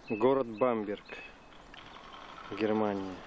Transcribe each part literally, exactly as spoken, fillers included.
Город Бамберг, Германия.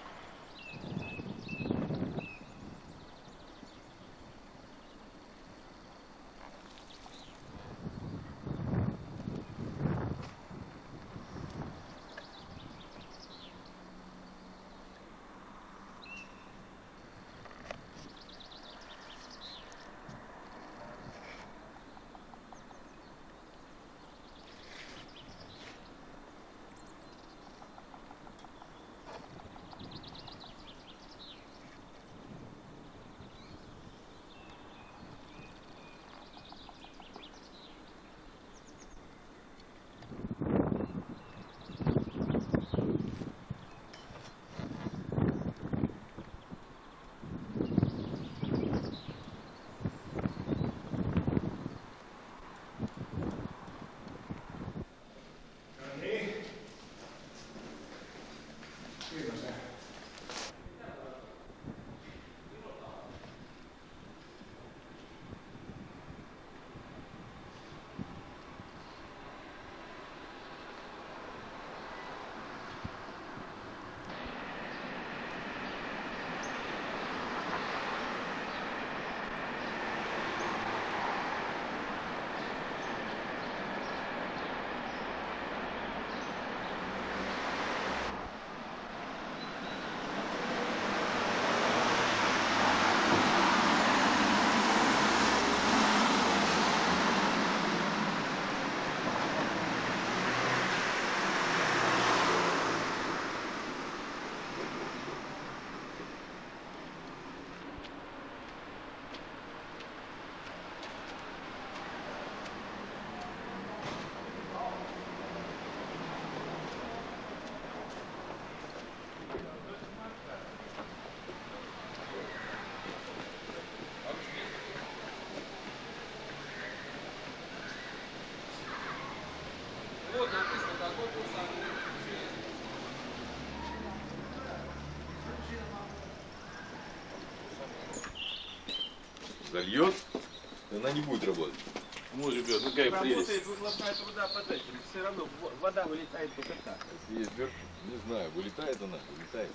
Зальет, она не будет работать. Ну, ребят, ну какая прелесть. Работает выхлопная труда под этим. Все равно вода вылетает только так. Есть верх, не знаю, вылетает она, вылетает.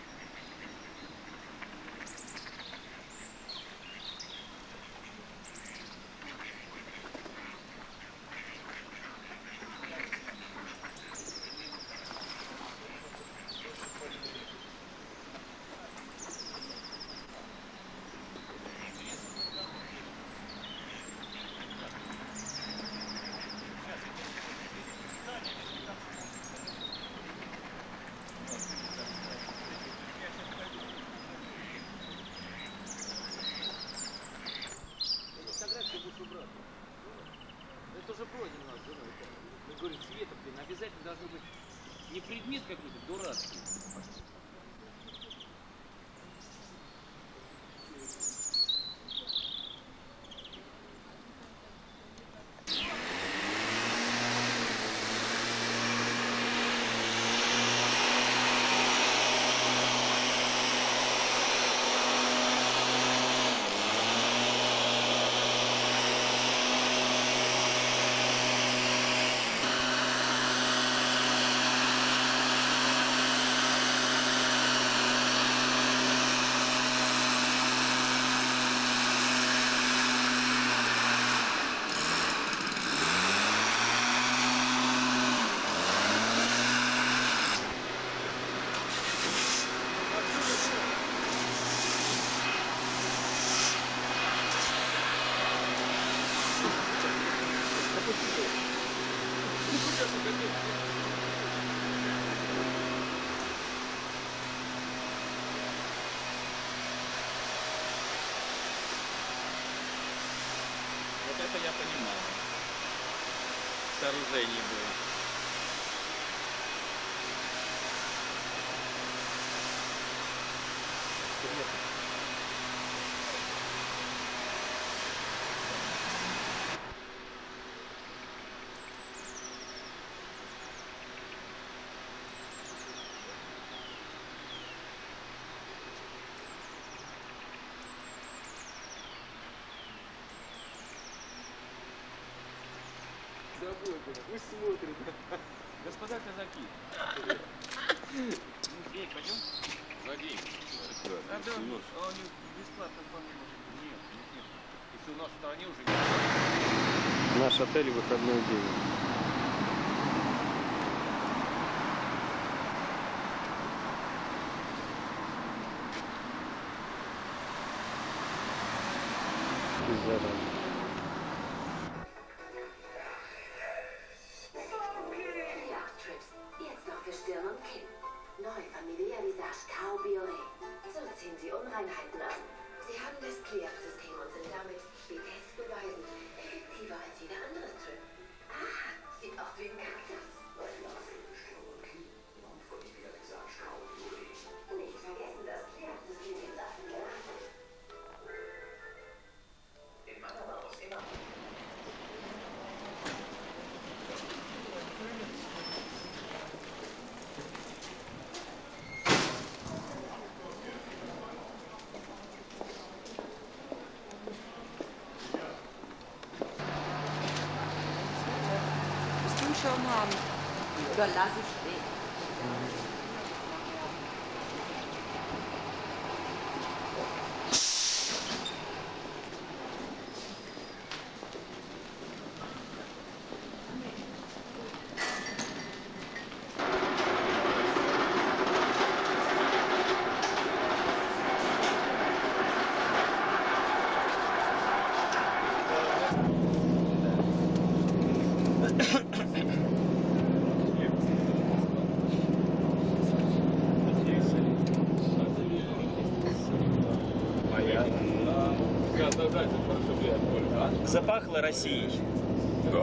Это уже пройдено у нас с женой. Мы говорим, Света, блин, обязательно должно быть не предмет какой-то дурацкий. Вот это я понимаю. Сооружение было. Домой, пусть смотрит. Господа казаки, у нас в стране уже не... Наш отель выходной день. Заранее. Jetzt noch für Stirn und Kinn. Neue Familia Visage Kao Biore. So ziehen Sie Unreinheiten an. Sie haben das Clear-System und sind damit, wie Tests beweisen, effektiver als jeder andere Trip. Ah, sieht aus wie ein Kaktus. Nicht vergessen, das Clear-System in Sachen Gelassen. In Matamoros immer. Schon haben. Überlasse ich weg. Запахло Россией. Да.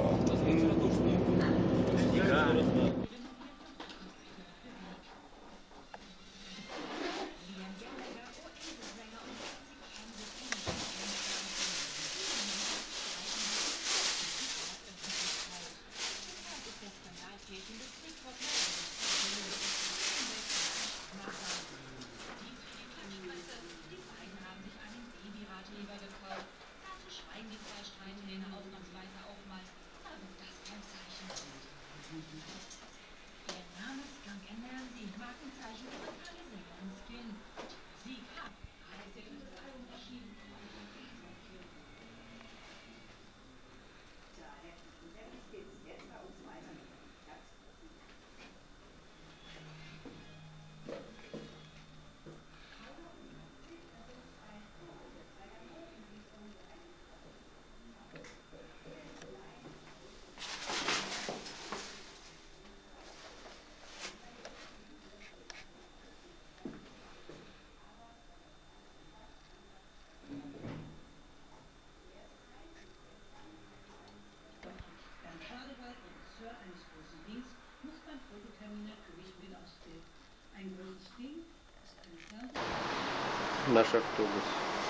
Наш автобус.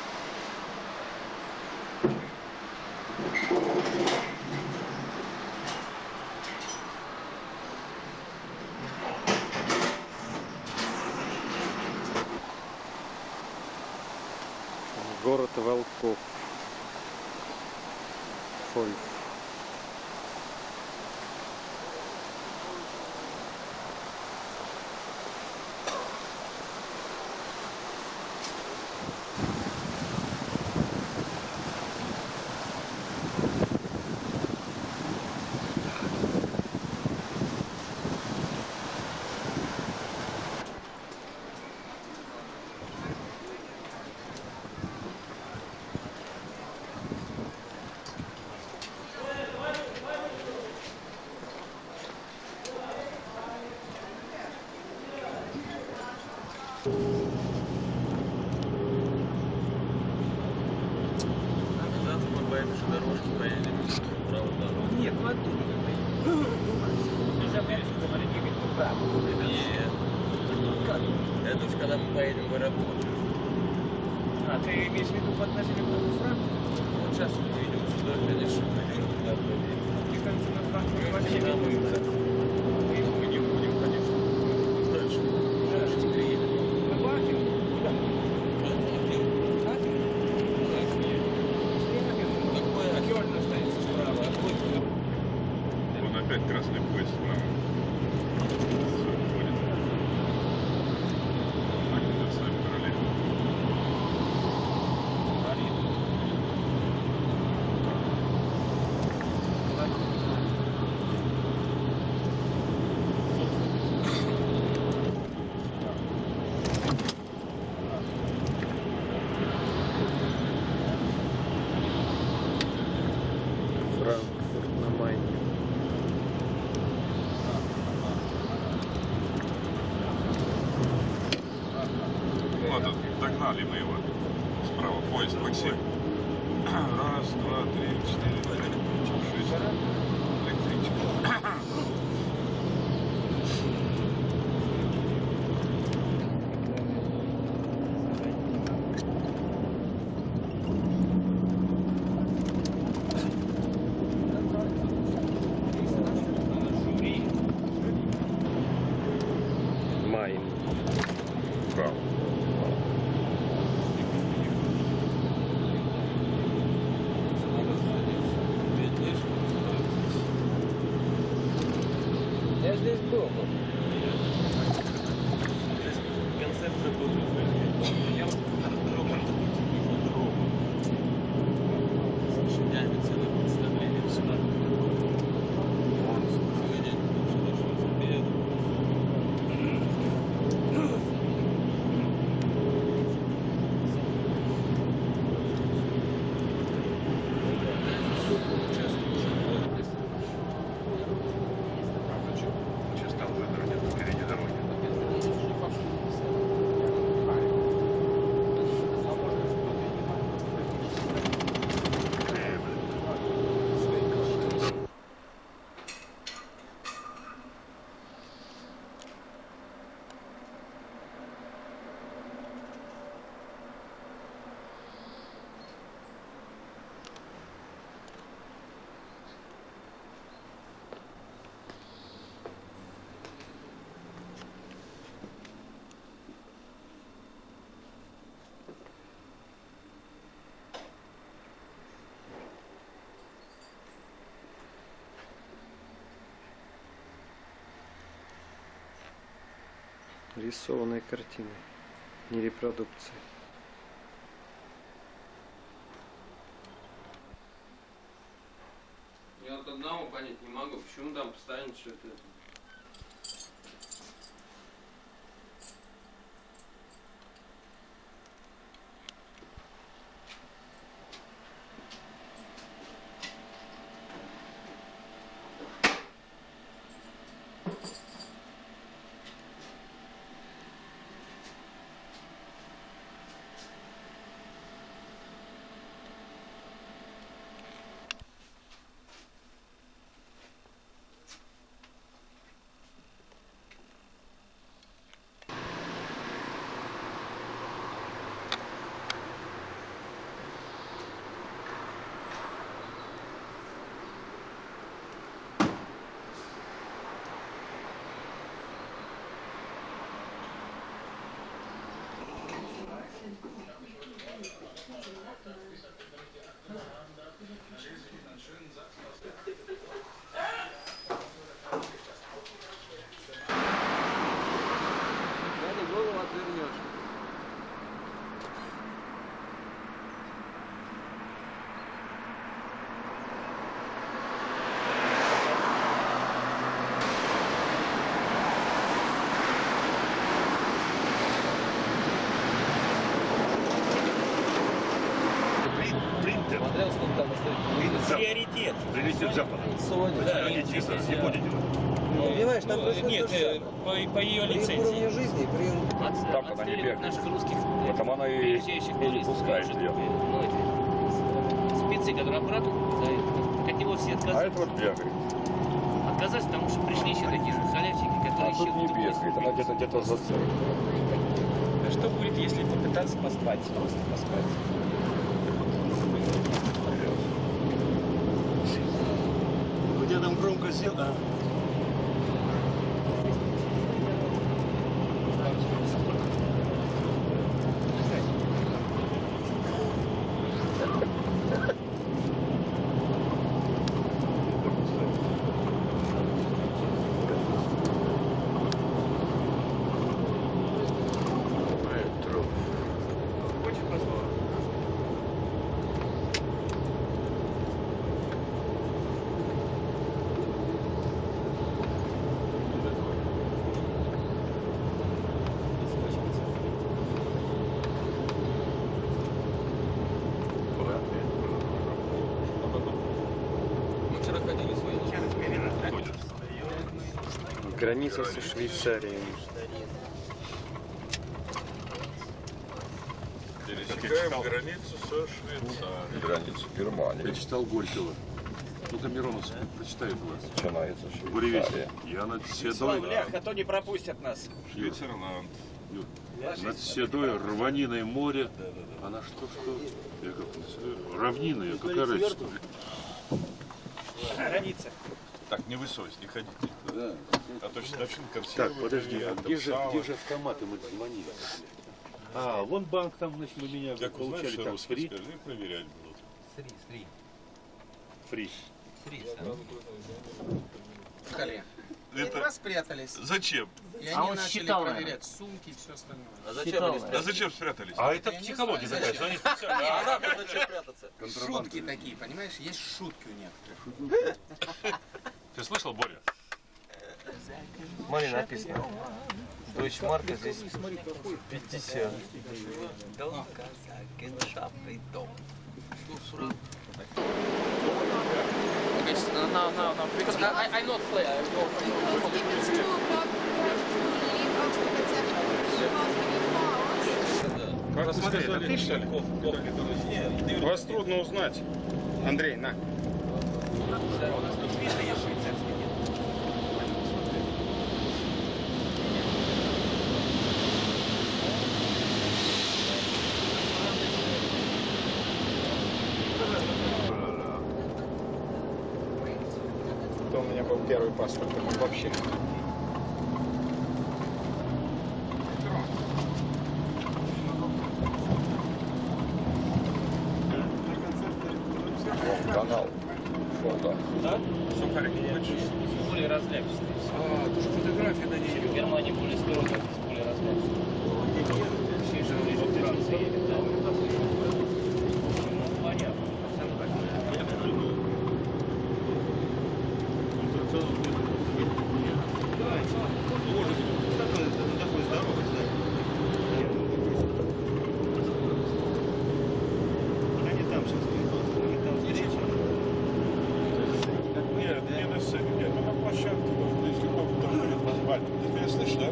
Город волков. Фольф. Завтра мы по этой же дорожке поедем. Правда? Нет, ну оттуда. Нельзя прямо сюда ехать направо. Нет. Как? Это уж когда мы поедем в аэропорт. А, ты имеешь в виду по отношению к Франкфурту? Вот сейчас мы идем сюда, конечно, пойдем туда поедем. Мне кажется, на Франкфурт вообще не будет. Мы не будем, конечно. Дальше. Дальше приедем. Мы бахнем? Куда? Кёльн останется справа, а твой сюда. Вон опять красный поезд справа. Все, уходит. Так идет с нами параллельно. Догнали мы его. Справа поезд, Максим. Раз, два, три, четыре, пять, шесть. Электричка. Майн. Браво. Я здесь был. Концепция была. Я вот с лошадями целое представление сюда. Заведение тоже дошел за обедом. Сейчас там выдернет впереди дороги. Рисованная картина, не репродукция. Я вот одного понять не могу, почему там постоянно что-то... Надо голову отвернешь. Принтер. Смотрел, сколько там стоит? Приоритет. Прилетит с запада. Sony. Да, Не есть, чисто, есть, не да. будете. Ну, понимаешь, там Ну, происходит нет, то же э, самое. по, по ее При уровне лицензии. жизни, при... От- Так она не отстреливать бегает. наших русских Потому она и приезжающих не туристов. пускает Может, ее. ну, эти спецы, которые аппарату, да, так от него все А отказались. это вот бегает. Отказались, потому что пришли еще такие же халявчики, которые А тут не ищут бегает, она где-то где-то за целью. А что будет, если попытаться поспать? Просто поспать. Где там громко сел? А. Мы вчера ходили с войной. Граница со Швейцарией. Пересекаем границу со Швейцарией. Границу Германии. Я читал Горького. Ну-ка, Миронов, прочитай, пожалуйста. Начинается Буревестник. Я над седой... а то не пропустят нас. Швейцерланд. Над седой рваниной море. Она что, что? Я как равнина, какая разница? Граница. Так, не высовывайся, не ходите. А то сейчас начнут консервы. Так, подожди, а где же, где же автоматы мы звонили? А, вон банк там, значит, мы меня Как узнаешь, получали что там русский, фри. скажи, проверять будут. Сри, сри. Фри. Сри, в хале. Это... Раз спрятались. Зачем? И они начали проверять сумки и все остальное. А зачем они А зачем спрятались? А это психология такая, что они специально. А нам зачем прятаться? Шутки такие, понимаешь? Есть шутки у некоторых. Ты слышал, Боря? Смотри, написано. Дойчмарка здесь пятьдесят. No, no, no, no, because I, I not play, I go for Because if it's two o'clock, you have to leave Augsburg at seven. Because we need flowers. Посмотри, это ты, что ли? Вас трудно узнать. Андрей, на. У нас тут видно, я швейцарский. Это у меня был первый паспорт, вообще. Канал. Фото. Сухарики хочешь? более разлягчатые. А, то, что фотографии на ней. В Германии более строго, более разлягчатые. Все же они во Франции едут, да? Ну, понятно. Нет, не на сцене, нет, ну на площадке можно, если кто-то будет позвать. Ты меня слышишь, да?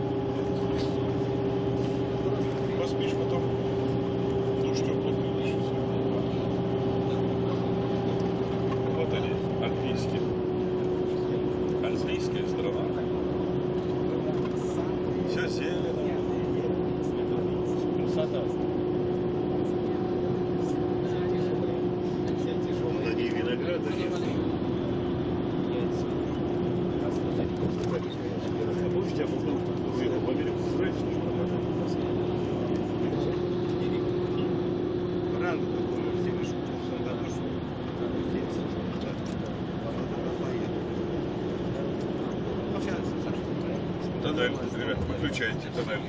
Поспишь потом. Ну что, плохо видишь? Вот они, альпийские. Альпийская страна. Все зелено. Красота. На ней винограда нет. А помнишь, я был в Америку строить, что Ранг такой, все вышли, Тоннель, ребят, выключайте тоннель.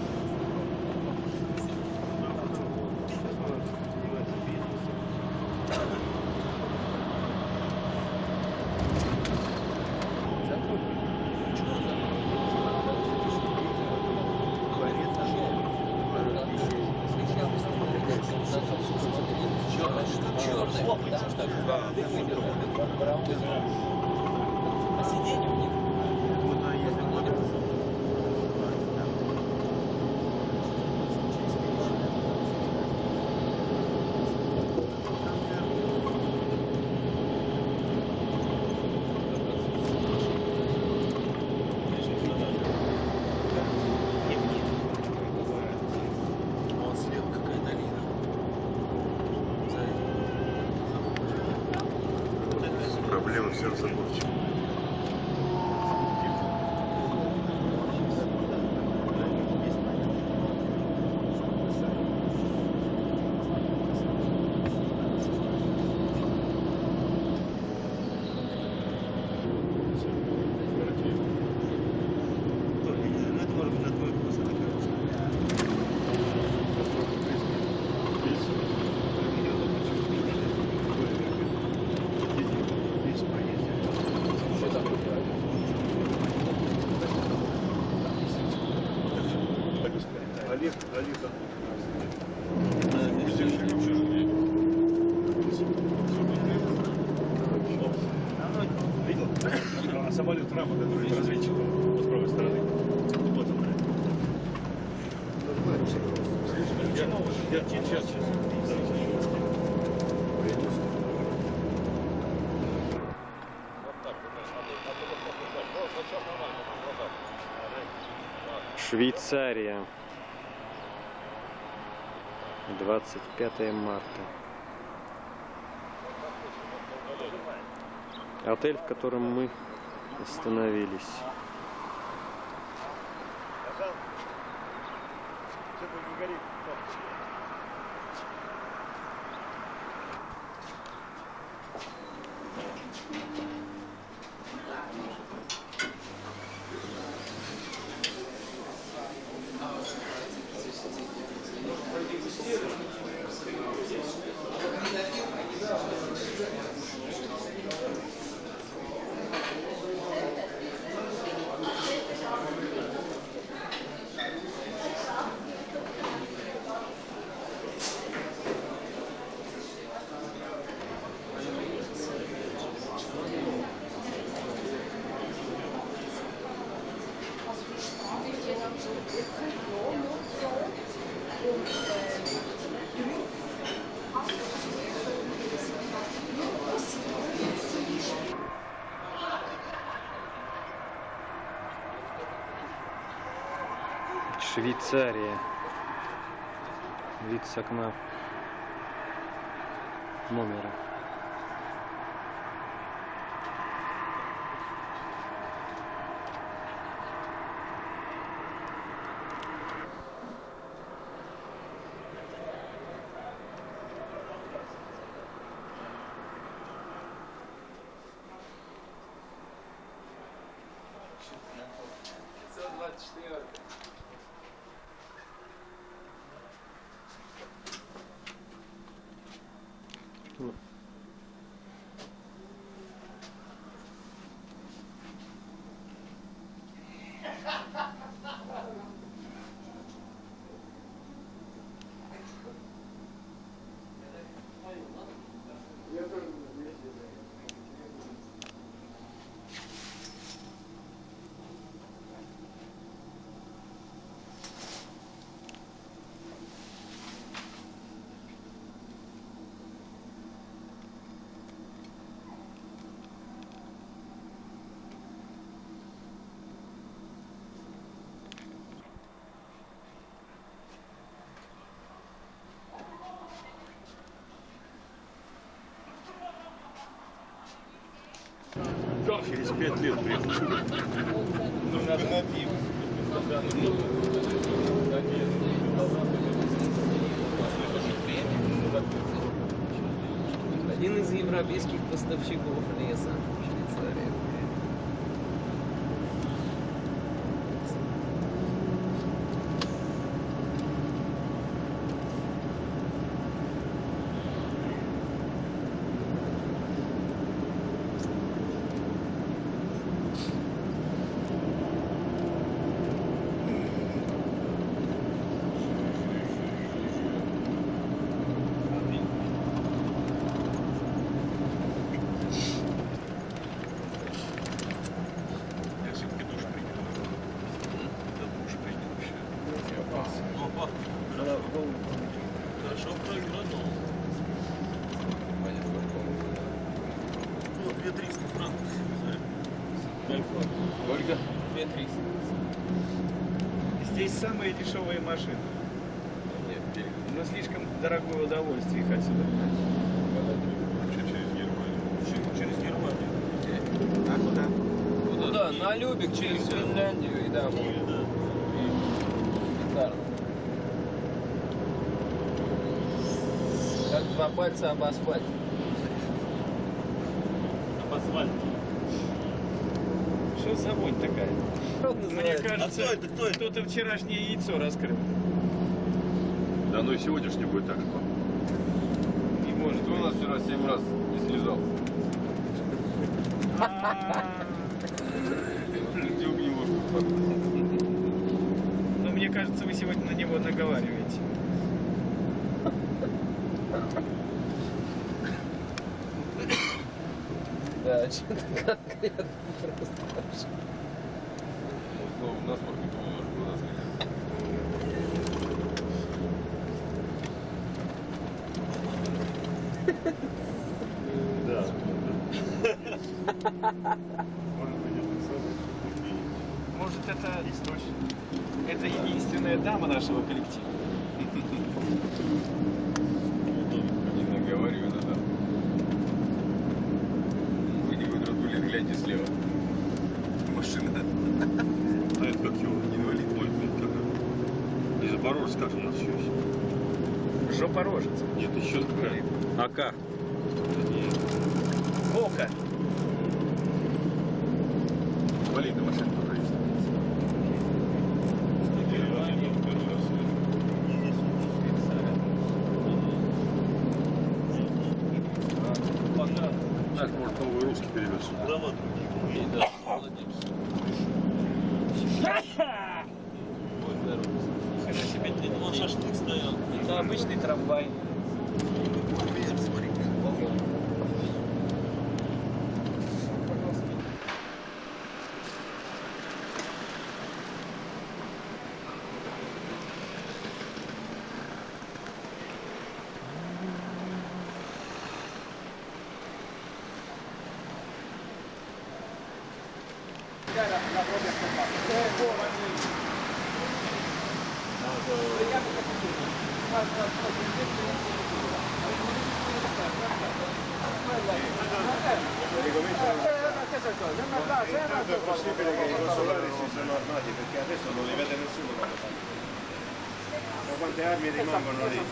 проблемы всех заборчиков. Олег, Олег, видел? А самолет Рама, который разведчик с правой стороны. Вот он. сейчас, сейчас. Швейцария. двадцать пятое марта. Отель, в котором мы остановились. Швейцария. Вид с окна номера. пятьсот двадцать четыре. Через пять лет приехал. Один из европейских поставщиков леса в Швейцарии. Хорошо проиграно. Ну, две триста франков. Сколько? две триста. Здесь самые дешевые машины. Но слишком дорогое удовольствие их отсюда. Через Германию. Через Германию. А куда? Куда? На Любек через Финляндию и домой. Шикарно. Как два пальца об асфальт. Об асфальт. Что за вонь такая? Мне кажется, А кто это? Кто это? кто-то вчерашнее яйцо раскрыл. Да ну и сегодняшний будет так же. Не может Кто у нас вчера семь раз не слезал? Дюк немножко. Но мне кажется, вы сегодня на него наговариваете. Да, что-то конкретно просто. Ну, насморк немножко у нас. Да. Может, это источник? Это единственная дама нашего коллектива. Не наговорю иногда. Вы не выдратули, гляньте слева. Машина. А это как его? Инвалид. Ой, блин, как это? Не Запорожец, как у нас еще есть? Жопорожец. Нет, еще такая. Ака. Волка. Инвалидная машина тоже есть. Так, может, новый русский перевез. Права другие. Да, молодец. Он шашлык стоял. Это обычный трамвай. Quante armi rimangono lì?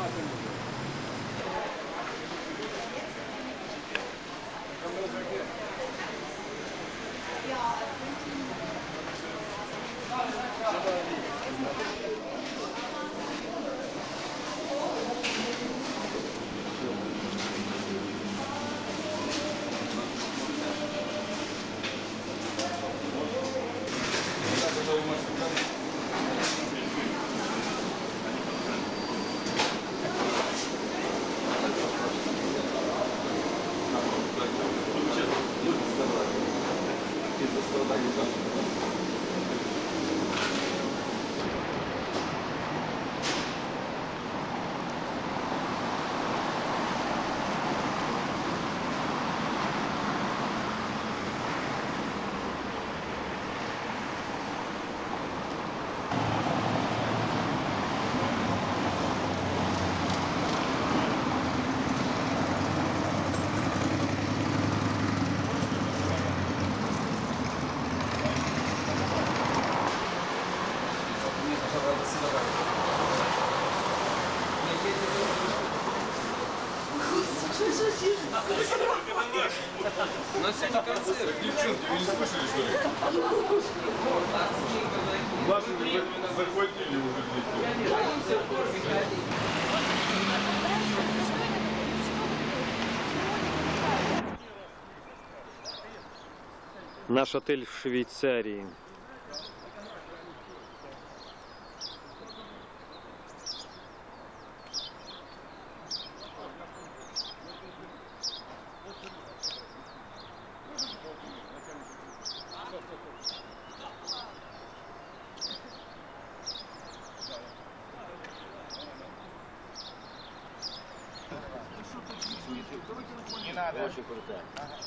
У нас сегодня концерт. Девчонки, вы не слышали, что ли? Вас захватили уже здесь. Наш отель в Швейцарии. Не надо. Очень крутая.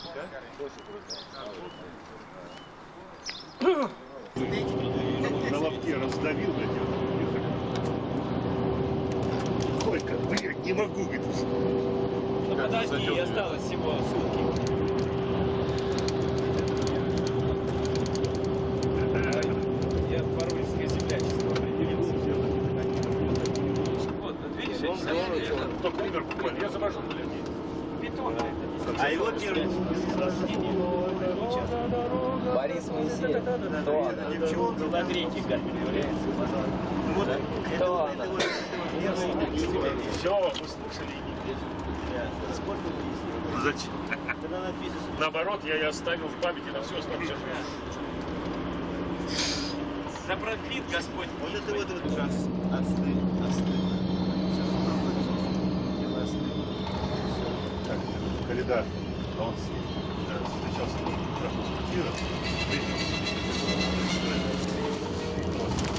Очень крутая. На лобке раздавил, блядь. Ой, как, блядь, не могу, говорит. Ну подожди, осталось всего сутки. Я по-русски землячество определился. Вот, видишь, я Только умер буквально, я завожу, блядь. бетон. А его держит. Борис Моисеев. Кто она? Девчонка. На греке камень является. Вот Кто она? Все, мы слушали. Зачем? Наоборот, я ее оставил в памяти на всю оставшуюся жизнь. Да продлит Господь. Вот это вот вот раз. Отстынь, отстынь. Сейчас проходит. Дело остынь. Так, Калида, а он да, встречался с Киром,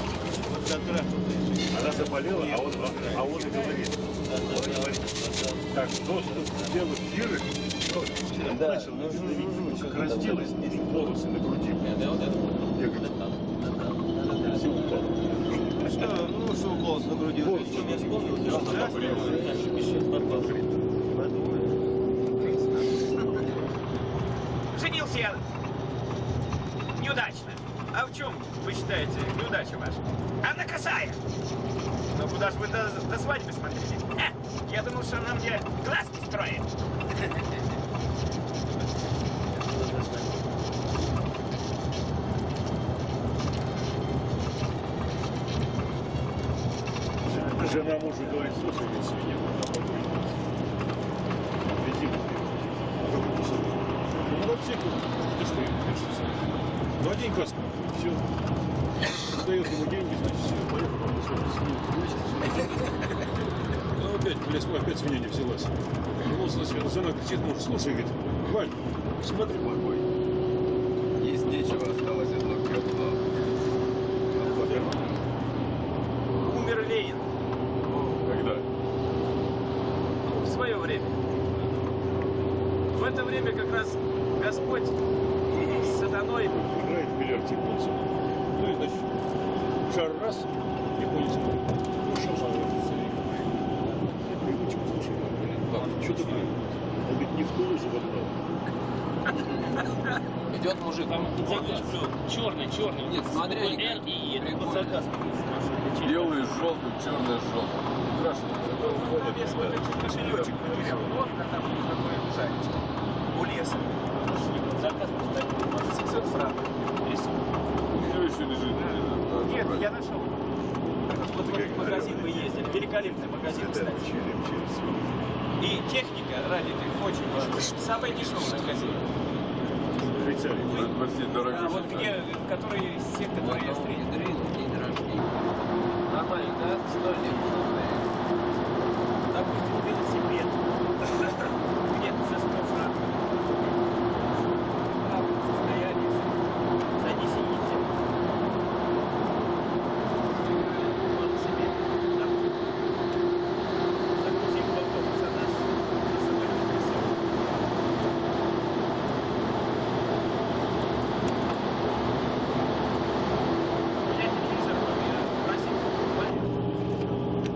Вот как раз вот. она заболела, а он, а он и говорит. Он говорит, Так, доступ белых гиры. Он Да, начал ну, видеть, жу-жу-жу, как что-то разделась волосы на груди. Да, вот это. Я говорю, все упало. Ну что, ну что голос на груди? Волосы Что, на не груди. вспомнил? Я Что, сам да? побрился. Женился я неудачно. А в чем, вы считаете, неудача ваша? Она косая. Ну куда же вы до, до свадьбы смотрели? Ха, я думал, что она мне глазки строит. Жена мужу говорит, слушай, ведь свинья, она побрилась. Иди, ну, вообще, ты что, ты что, ну, одень каску, все. Дает ему деньги, значит, все, поехал, он ну, опять, блядь, опять свинья не взялась. Вернулся на смену, жена кричит, муж, слушай, говорит, Валь, смотри, Плохой. Есть нечего, осталось одно кресло. Умер Ленин Когда? в свое время. В это время как раз Господь с сатаной играет в бильярд японцев. Ну и, значит, шар раз, японец ушел на улицу. Я привычку, слушай, блин, что ты, блин? Он говорит, не в Тулузу вогнал. Идет мужик. Там заказ черный, черный. Нет, смотри, Р они и прикольно. под заказ. Белый с желтым, черный с желтым. Крашеный. на вес вот этот кошелечек потерял. Вот там такое лежачечко у леса. Заказ поставил. семьсот франков. Все еще лежит. Нет, я нашел. Вот в этот магазин мы ездили. Великолепный магазин, кстати. И техника ради их очень важна. Самая дешевая магазин. Прости, дорогой. А вот где, которые, все, которые я встретил. День рождения. Нормально, да? Сто лет. Допустим, велосипед. Где-то за сто франков. В равном состоянии. Садись и едьте. Вот себе. Загрузим в автобус, а нас на самолет везет. Я телевизор просил покупать.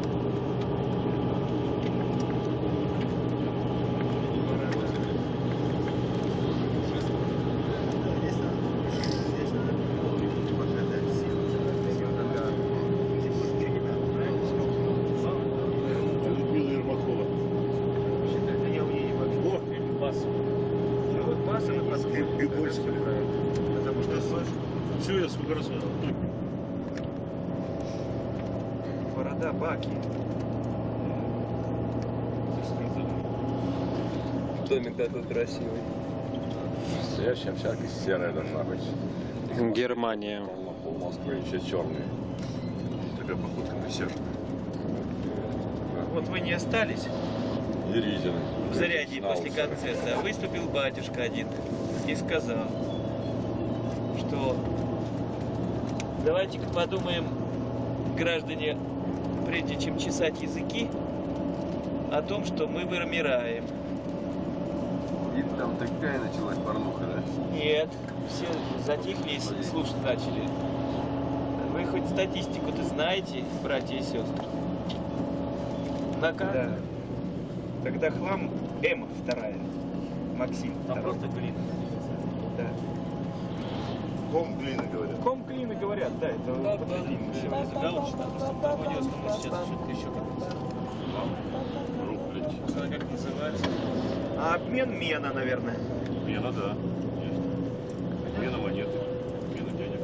Людмила Ермакова. Я у нее не могу. О, бас. Ну вот баса на баса. И больше. Потому что все, я сколько раз сказал. Борода Баки. Домик такой красивый. Настоящая овчарка серая должна быть. Германия. Пол, пол Москвы еще черные. Такая походка присяжная. Вот вы не остались Еридины. в заряде после концерта. Выступил батюшка один и сказал, что давайте-ка подумаем, граждане, прежде чем чесать языки, о том, что мы вымираем. И там такая началась порнуха, да? Нет, все затихли и с- слушать начали. Вы хоть статистику-то знаете, братья и сестры? На да. Когда хлам М вторая, Максим Там второй. просто глина. Да. Ком глины, говорят. Ком клины говорят, да, это подтвердим. Галочка, просто попадешь, потому что сейчас что-то еще как-то. Рук, блядь. Она как называется? А обмен мена, наверное. Мена, да. Есть. Мена монеты. Мена денег.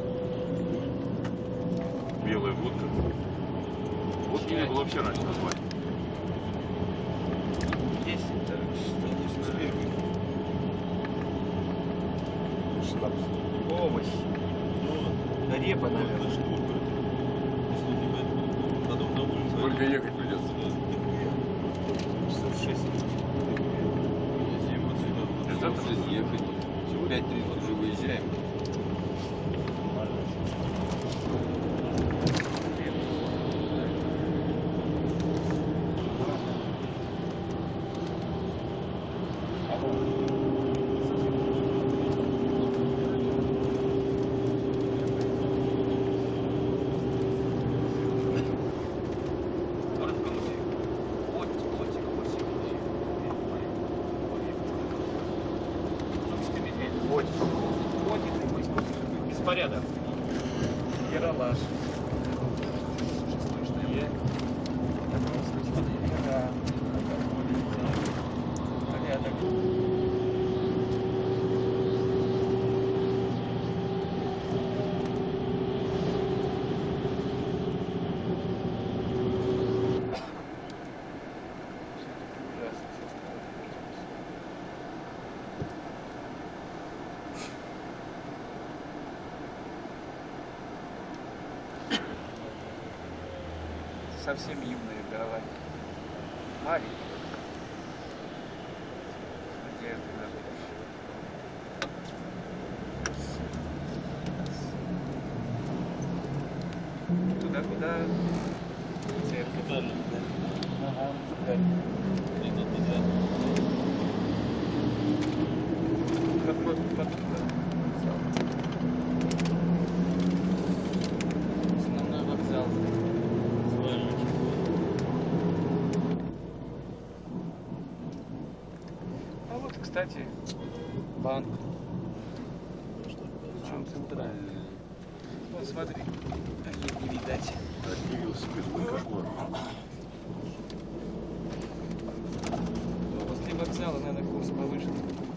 Белая водка. Водки не было вообще раньше названия. Здесь это что, не знаю. Шнапс. Овощ. Репа, наверное. Только ехать придется. Часов шесть. Завтра ехать. В пять тридцать уже выезжаем. Порядок. Ералаш. Е. Да. Порядок. Совсем юная голова. Маленькая. Надеюсь, когда будешь. Туда, куда? Церковь. Ага, туда. Иду туда. Какой потуда? Основной вокзал. А вот, кстати, банк. Причем центральный. Вот смотри, их не видать. После вокзала надо курс повыше.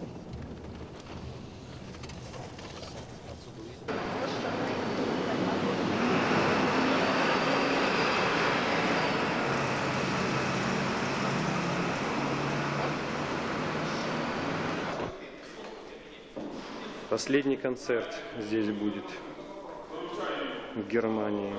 Последний концерт здесь будет, в Германии.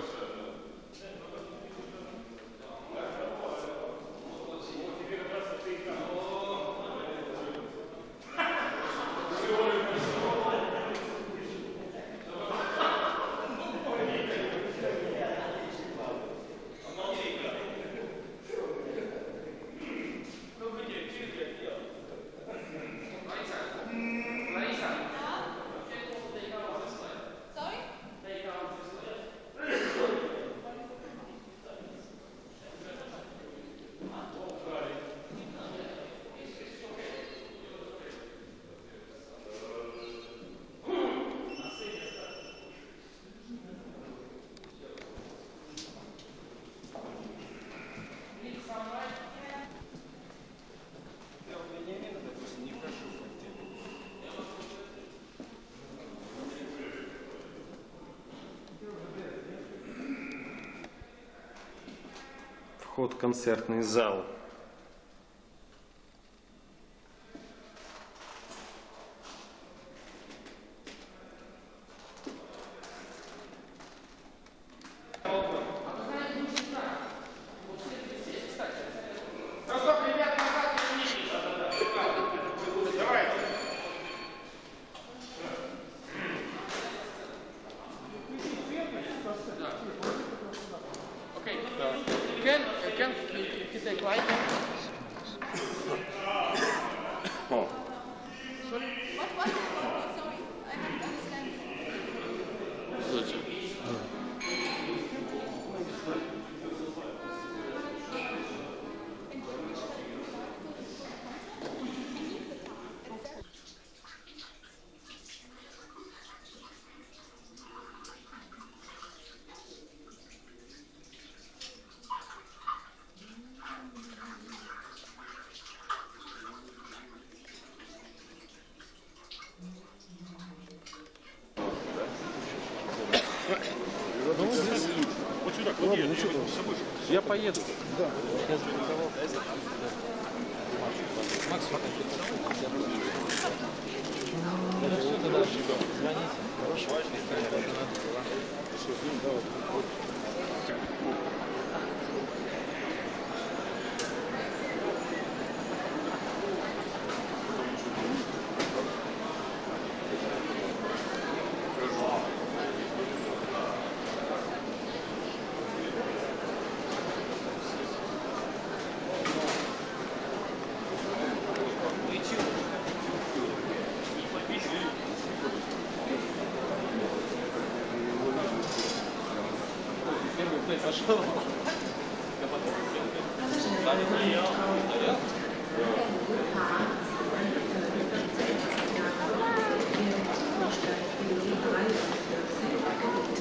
Вход в концертный зал. Can, can you take light? О. What, what? Sorry, I don't understand. Вот сюда, вот я, я поеду. Да. Макс, пошел. Bahnsteig Berlin drei. Thank you.